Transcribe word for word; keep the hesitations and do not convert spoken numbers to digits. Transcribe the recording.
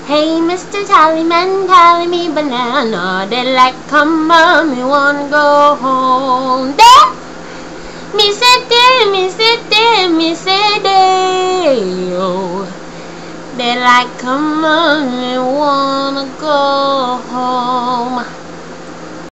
Hey, Mister Tallyman, tally me banana. Daylight come on, me wanna go home. There, me sit there, me sit there, me sit there. Oh, daylight come on, me wanna go home.